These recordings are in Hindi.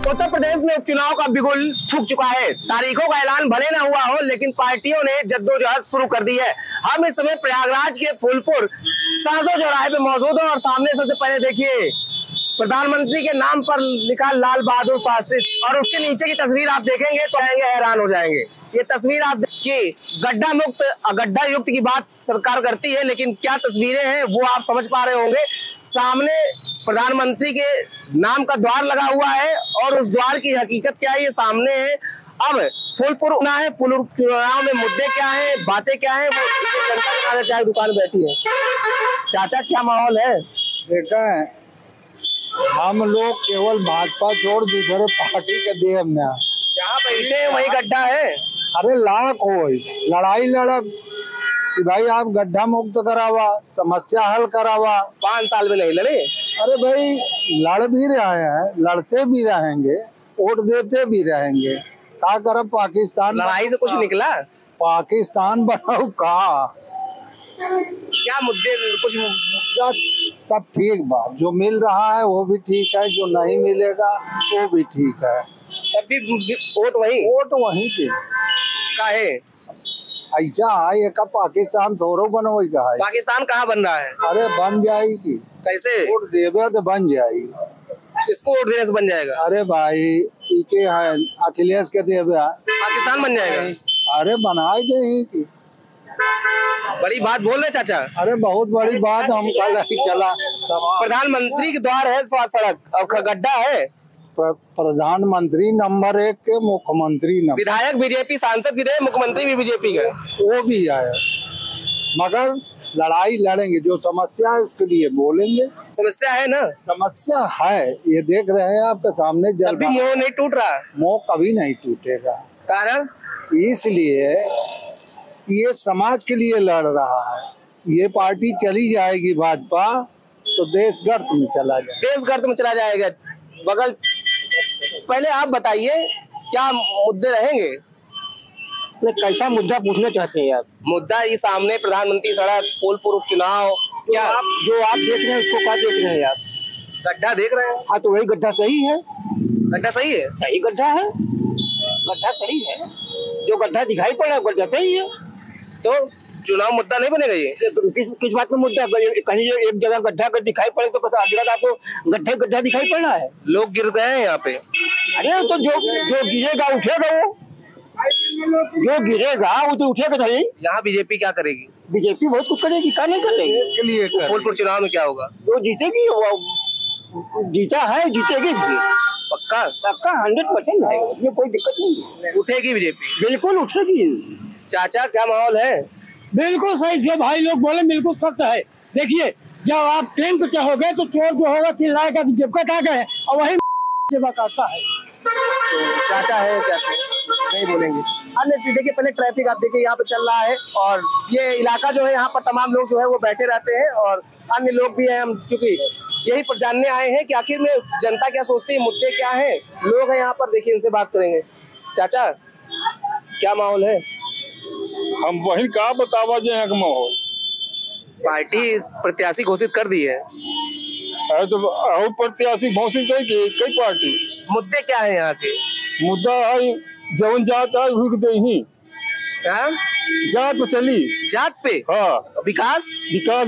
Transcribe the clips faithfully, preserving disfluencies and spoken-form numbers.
उत्तर प्रदेश में उपचुनाव का बिगुल फूंक चुका है। तारीखों का ऐलान भले न हुआ हो, लेकिन पार्टियों ने जद्दोजहद शुरू कर दी है। हम इस समय प्रयागराज के फूलपुर सासो चौराहे पे मौजूद हैं और सामने सबसे पहले देखिए प्रधानमंत्री के नाम पर लिखा लाल बहादुर शास्त्री और उसके नीचे की तस्वीर आप देखेंगे तो आएंगे हैरान हो जाएंगे। ये तस्वीर आप देखिए, गड्ढा मुक्त गड्ढा युक्त की बात सरकार करती है, लेकिन क्या तस्वीरें हैं वो आप समझ पा रहे होंगे। सामने प्रधानमंत्री के नाम का द्वार लगा हुआ है और उस द्वार की हकीकत क्या है ये सामने है। अब फूलपुर ना है, फूलपुर चुनाव में मुद्दे क्या है, बातें क्या है, वो जनता के चाहे दुकान बैठी है। चाचा क्या माहौल है? देखा है, हम लोग केवल भाजपा छोड़ दूसरे पार्टी के देव में जहाँ बैठे हैं वही गड्ढा है। अरे लाख हो लड़ाई लड़ब कि भाई आप गड्ढा मुक्त करावा, समस्या हल करावा। पाँच साल में नहीं लड़े। अरे भाई लड़ भी रहे हैं, लड़ते भी रहेंगे, वोट देते भी रहेंगे। क्या करब, पाकिस्तान लड़ाई से कुछ निकला? पाकिस्तान बनाओ का क्या मुद्दे कुछ मुद्दा सब ठीक बात, जो मिल रहा है वो भी ठीक है, जो नहीं मिलेगा वो भी ठीक है। तब भी वोट वही वोट वही के का है। ऐसा है का पाकिस्तान थोड़ो बनवाई का है। पाकिस्तान कहाँ बन रहा है? अरे बन जाएगी। कैसे? वोट देवे तो बन जाएगी। किसको वोट देने से बन जाएगा? अरे भाई इके है अखिलेश के देवे पाकिस्तान बन जाएगा। अरे बनाए गए की बड़ी बात बोल रहे चाचा। अरे बहुत बड़ी बात हम कल चला। प्रधानमंत्री के द्वार है, सड़क और गड्ढा है। प्रधानमंत्री नंबर एक के, मुख्यमंत्री नंबर, विधायक बीजेपी, सांसद भी रहे, मुख्यमंत्री भी बीजेपी का, वो भी आया। मगर लड़ाई लड़ेंगे, जो समस्या है उसके लिए बोलेंगे। समस्या है ना? समस्या है, ये देख रहे हैं आपके सामने जल। कभी मोह नहीं टूट रहा। मोह कभी नहीं टूटेगा। कारण इसलिए ये समाज के लिए लड़ रहा है। ये पार्टी चली जाएगी भाजपा तो देश गर्त में चला जाएगा। देश गर्त में चला जाएगा। बगल पहले आप बताइए क्या मुद्दे रहेंगे? कैसा मुद्दा पूछना चाहते हैं आप? मुद्दा ये सामने प्रधानमंत्री सड़क, फूलपुर उपचुनाव, क्या आप जो आप देख रहे हैं उसको क्या देख रहे हैं आप? गड्ढा देख रहे हैं। हाँ तो वही गड्ढा सही है। गड्ढा सही है, सही गड्ढा है, गड्ढा सही है। जो गड्ढा दिखाई पड़ रहा है गड्ढा सही है। तो चुनाव मुद्दा नहीं बनेगा ये? किस किस बात में मुद्दा? कहीं एक जगह गड्ढा अगर दिखाई पड़े तो अगला आपको गड्ढे गड्ढा दिखाई पड़ रहा है। लोग गिर गए हैं यहाँ पे। अरे तो जो जो गिरेगा उठेगा, वो जो गिरेगा वो तो उठेगा सही। यहाँ बीजेपी क्या करेगी? बीजेपी बहुत कुछ करेगी, क्या नहीं करेगी। के लिए फूलपुर चुनाव में क्या होगा? वो जीतेगी, वो जीता है, जीतेगी भी पक्का पक्का हंड्रेड परसेंट है। ये कोई दिक्कत नहीं है। उठेगी बीजेपी, बिल्कुल उठेगी। चाचा क्या माहौल है? बिल्कुल सही, जो भाई लोग बोले बिल्कुल सत्य है। देखिए जब आप ट्रेन पे चढ़ोगे तो चोर जो होगा चिल्लाएगा कि जेब कटा गए और वही जेब काटता है। तो चाचा है क्या नहीं बोलेंगे? अन्य देखिए पहले ट्रैफिक आप देखिए यहाँ पे चल रहा है और ये इलाका जो है यहाँ पर तमाम लोग जो है वो बैठे रहते हैं और अन्य लोग भी हैं। हम क्योंकि यही पर जानने आए हैं कि आखिर में जनता क्या सोचती है, मुद्दे क्या है। लोग हैं यहाँ पर, देखिए इनसे बात करेंगे। चाचा क्या माहौल है? हम वही का बतावा जो यहाँ का माहौल। पार्टी प्रत्याशी घोषित कर दी है। है तो प्रत्याशी घोषित है कि कई पार्टी। मुद्दे क्या है यहाँ के? मुद्दा है जवन जात है ही जात पे चली, जात पे। हाँ विकास विकास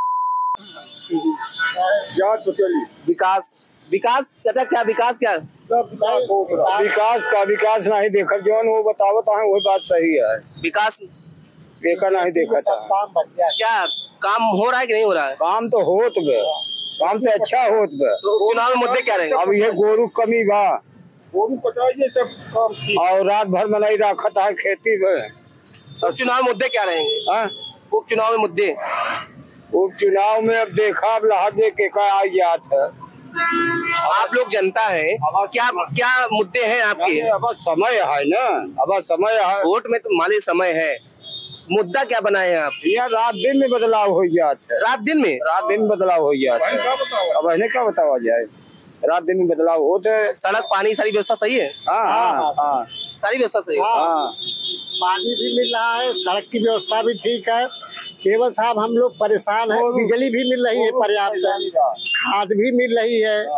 जात पे चली। विकास विकास चाचा क्या विकास क्या? विकास का विकास नहीं देखा, जो वो बतावत है वही बात सही है। विकास देखा नहीं देखा था। क्या काम हो रहा है कि नहीं हो रहा है? काम तो होत बे, काम तो अच्छा होत बे। तो चुनाव में मुद्दे क्या रहेंगे? अब ये गोरू कमी बा, गोरू कटाइए सब काम और रात भर में नहीं रखत है खेती में। और चुनाव मुद्दे क्या रहेंगे? उपचुनाव में मुद्दे उपचुनाव में अब देखा, अब लहा दे के का आ जात है। आप लोग जनता है, क्या क्या मुद्दे हैं आपके? अब समय है ना, अब समय है। वोट में तो माली समय है, मुद्दा क्या बनाए हैं आप? यहाँ रात दिन में बदलाव हो जाता है। रात दिन में रात दिन में बदलाव हो जाता है। अब इन्हें क्या बतावा जाए, रात दिन में बदलाव होते। सड़क पानी सारी व्यवस्था सही है? हाँ हाँ हाँ सारी व्यवस्था सही है। हाँ पानी भी मिल रहा है, सड़क की व्यवस्था भी ठीक है। केवल साहब हम लोग परेशान हैं, बिजली भी मिल रही है पर्याप्त, खाद भी मिल रही है,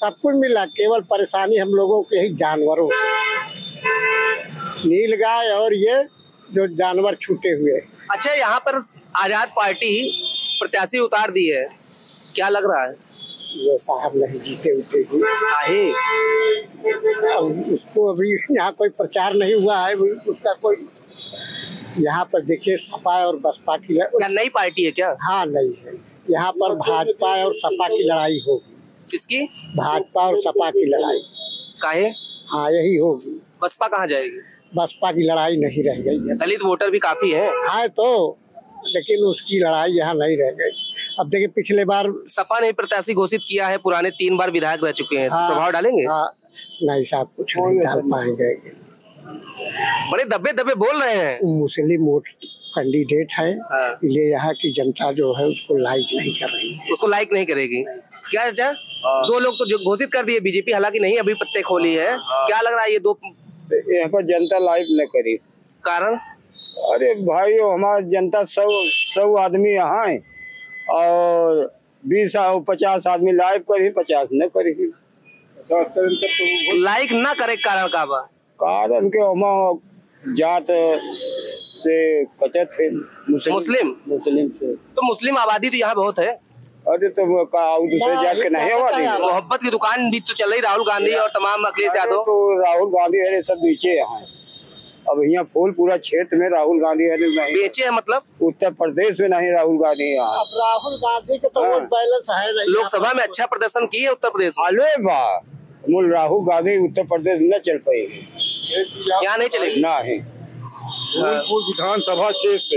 सब कुछ मिला, केवल परेशानी हम लोगों के ही जानवरों से, नीलगाय और ये जो जानवर छूटे हुए। अच्छा, यहाँ पर आजाद पार्टी प्रत्याशी उतार दी है, क्या लग रहा है? वो साहब नहीं जीते उठेगी, आहे अब उसको अभी यहाँ कोई प्रचार नहीं हुआ है, उसका कोई यहाँ पर देखिए सपा और बसपा की क्या नई पार्टी है क्या? हाँ नहीं है, यहाँ पर भाजपा और सपा की लड़ाई होगी। किसकी? भाजपा और सपा की लड़ाई। काहे? हाँ यही होगी। बसपा कहाँ जाएगी? बसपा की लड़ाई नहीं रह गई है। दलित वोटर भी काफी है। हाँ तो, लेकिन उसकी लड़ाई यहाँ नहीं रह गई। अब देखिए पिछले बार सपा ने प्रत्याशी घोषित किया है, पुराने तीन बार विधायक रह चुके हैं, हाँ, प्रभाव डालेंगे? हाँ, नहीं साहब कुछ नहीं डाल पाएंगे। बड़े दबे दबे बोल रहे हैं। मुस्लिम वोट कैंडिडेट है, हाँ। इसलिए यहाँ की जनता जो है उसको लाइक नहीं कर रही है। उसको लाइक नहीं करेगी क्या? अच्छा, दो लोग तो जो घोषित कर दिए बीजेपी, हालांकि नहीं अभी पत्ते खोली है, क्या लग रहा है ये दो? यहाँ पर जनता लाइक न करी, कारण? अरे भाई हमारी जनता सौ सौ आदमी यहाँ है और बीस पचास आदमी लाइव करी, पचास न करी। लाइक ना करे कारण का बा? कारण के हम जात से कटे थे, मुस्लिम मुस्लिम मुस्लिम से। तो मुस्लिम आबादी तो यहाँ बहुत है। अरे तो दूसरे जात के नहीं आबादी। मोहब्बत की दुकान भी तो चल रही, राहुल गांधी और तमाम अखिलेश यादव। तो राहुल गांधी है सब नीचे यहाँ, अब यहाँ फूलपुरा क्षेत्र में राहुल गांधी है नहीं, बेचे है मतलब उत्तर प्रदेश में नहीं राहुल गांधी यहाँ। अब राहुल गांधी के तो वोट बैलेंस है नहीं। लोकसभा में अच्छा प्रदर्शन किए उत्तर प्रदेश में। अरे वाह, मूल राहुल गांधी उत्तर प्रदेश न चल पाएगी, यहाँ नहीं चलेगी ना है। फूलपुर विधानसभा क्षेत्र से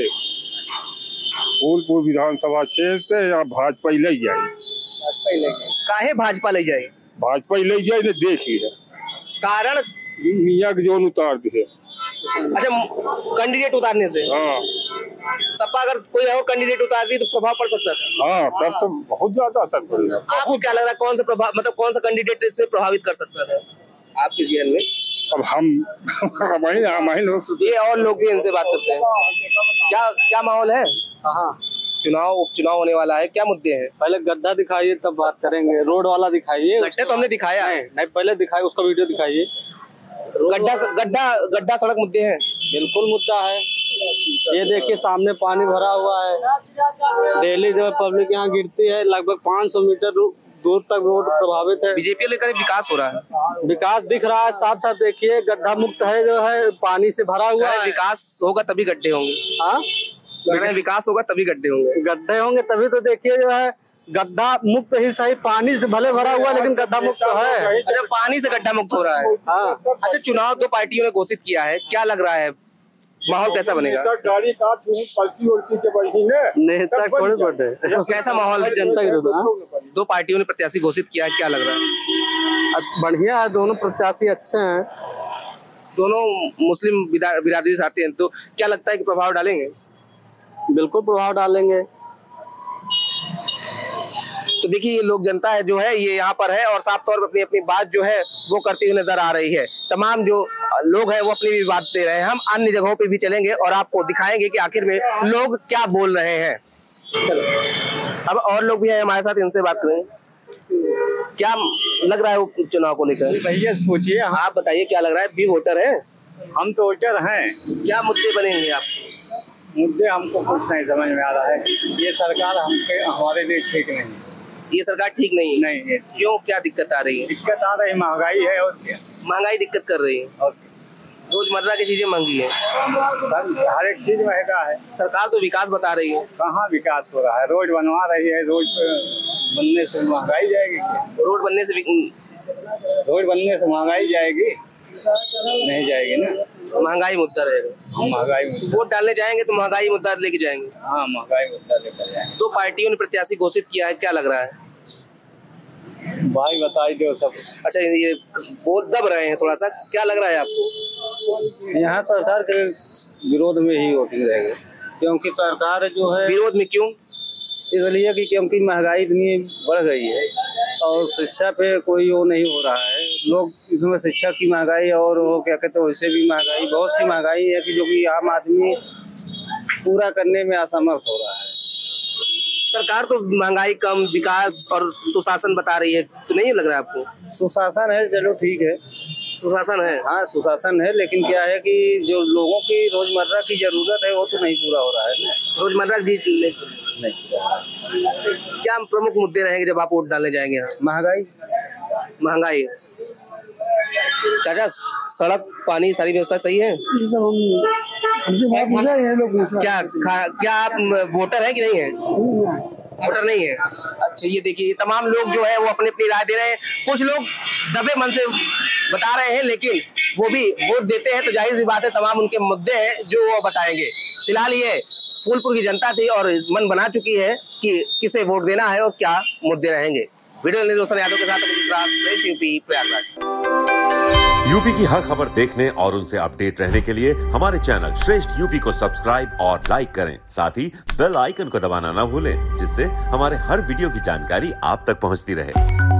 फूलपुर विधानसभा क्षेत्र से यहाँ भाजपा ही ले जाए। काहे भाजपा ले जाए? भाजपा ही ले जाए ने देख ही है कारण? मियाँ के जोन उतार दिए। अच्छा, कैंडिडेट उतारने से? हाँ सपा अगर कोई और कैंडिडेट उतारती तो प्रभाव पड़ सकता था। हाँ, तब तो बहुत ज्यादा असर पड़ेगा। आपको क्या लग रहा है कौन सा प्रभाव, मतलब कौन सा कैंडिडेट इसमें प्रभावित कर सकता था आपके जीवन में? अब हम हमारे हमारे लोग ये और लोग भी इनसे बात करते हैं, क्या क्या माहौल है? हाँ, चुनाव उपचुनाव होने वाला है, क्या मुद्दे हैं? पहले गड्ढा दिखाइए तब बात करेंगे, रोड वाला दिखाइए। गड्ढे तो हमने दिखाया है। नहीं, पहले दिखाइए, उसका वीडियो दिखाइए। गड्ढा गड्ढा गड्ढा सड़क मुद्दे हैं, बिल्कुल मुद्दा है। ये देखिए सामने पानी भरा हुआ है, डेली जब पब्लिक यहाँ गिरती है लगभग पाँच सौ मीटर दूर तक रोड प्रभावित है। बीजेपी लेकर विकास हो रहा है, विकास दिख रहा है साफ साफ, देखिए गड्ढा मुक्त है, जो है पानी से भरा हुआ है। विकास होगा तभी गड्ढे होंगे। हाँ, विकास होगा तभी गड्ढे होंगे। गड्ढे होंगे तभी तो देखिए जो है गड्ढा मुक्त ही सही, पानी से भले भरा हुआ लेकिन गड्ढा मुक्त है। अच्छा, पानी से गड्ढा मुक्त हो रहा है। हाँ। अच्छा, चुनाव दो पार्टियों ने घोषित किया है, क्या लग रहा है माहौल कैसा बनेगा? गाड़ी काट पलटी उल्टी के बढ़ी नेता थोड़े बड़े, कैसा माहौल है? जनता के दो पार्टियों ने प्रत्याशी घोषित किया है, क्या लग रहा है? बढ़िया है, दोनों प्रत्याशी अच्छे हैं, दोनों मुस्लिम बिरादरी से आते हैं, तो क्या लगता है कि प्रभाव डालेंगे? बिल्कुल प्रभाव डालेंगे। तो देखिए ये लोग जनता है जो है ये यहाँ पर है और साफ तौर पर अपनी अपनी बात जो है वो करती हुई नजर आ रही है। तमाम जो लोग हैं वो अपनी भी बात दे रहे हैं। हम अन्य जगहों पे भी चलेंगे और आपको दिखाएंगे कि आखिर में लोग क्या बोल रहे हैं। चलो, अब और लोग भी हैं हमारे साथ, इनसे बात करें। क्या लग रहा है चुनाव को लेकर? भैया सोचिए, आप बताइए क्या लग रहा है? भी वोटर है, हम तो वोटर हैं, क्या मुद्दे बनेंगे आप? मुद्दे हमको कुछ नहीं समझ में आ रहा है। ये सरकार हमके हमारे लिए ठीक नहीं है। ये सरकार ठीक नहीं है? नहीं है। क्यों, क्या दिक्कत आ रही है? दिक्कत आ रही, महंगाई है और क्या। महंगाई दिक्कत कर रही है और रोजमर्रा की चीजें महंगी है, हर एक चीज महंगा है। सरकार तो विकास बता रही है, कहाँ विकास हो रहा है? रोड बनवा रही है, रोड बनने से महंगाई जाएगी क्या? रोड बनने से रोड बनने से महंगाई जाएगी? नहीं जाएगी ना, महंगाई मुद्दा रहेगा। महंगाई वोट डालने जाएंगे तो महंगाई मुद्दा लेके जाएंगे। हाँ, महंगाई मुद्दा लेकर जाएंगे। दो पार्टियों ने प्रत्याशी घोषित किया है, क्या लग रहा है भाई? बताई दो सब। अच्छा, ये बोल दब रहे हैं थोड़ा सा, क्या लग रहा है आपको? यहाँ सरकार के विरोध में ही वोटिंग रहेगी, क्योंकि सरकार जो है विरोध में क्यों? इसलिए कि क्योंकि महंगाई इतनी बढ़ गई है और शिक्षा पे कोई वो नहीं हो रहा है। लोग इसमें शिक्षा की महंगाई और वो क्या कहते हैं वैसे भी महंगाई, बहुत सी महंगाई है कि जो कि आम आदमी पूरा करने में असमर्थ हो रहा है। सरकार तो महंगाई कम, विकास और सुशासन बता रही है, तो नहीं लग रहा है आपको? सुशासन है, चलो ठीक है, सुशासन है। हाँ सुशासन है, लेकिन क्या है कि जो लोगों की रोजमर्रा की जरूरत है वो तो नहीं पूरा हो रहा है ना। रोजमर्रा की नहीं, नहीं। क्या प्रमुख मुद्दे रहेंगे जब आप वोट डालने जाएंगे यहाँ? महंगाई महंगाई। चाचा, सड़क पानी सारी व्यवस्था सही है? ये सब हम हमसे बात पूछा है लोग पूछा क्या खा, क्या आप वोटर है कि नहीं है? वोटर नहीं है। अच्छा, ये देखिए, ये तमाम लोग जो है वो अपनी अपनी राय दे रहे हैं। कुछ लोग दबे मन से बता रहे हैं, लेकिन वो भी वोट देते हैं तो जाहिर सी बात है तमाम उनके मुद्दे हैं जो वो बताएंगे। फिलहाल ये फूलपुर की जनता थी और मन बना चुकी है कि किसे वोट देना है और क्या मुद्दे रहेंगे। वीडियो रोशन यादव के साथ यूपी प्रयागराज। यूपी की हर खबर देखने और उनसे अपडेट रहने के लिए हमारे चैनल श्रेष्ठ यूपी को सब्सक्राइब और लाइक करें। साथ ही बेल आइकन को दबाना ना भूलें, जिससे हमारे हर वीडियो की जानकारी आप तक पहुंचती रहे।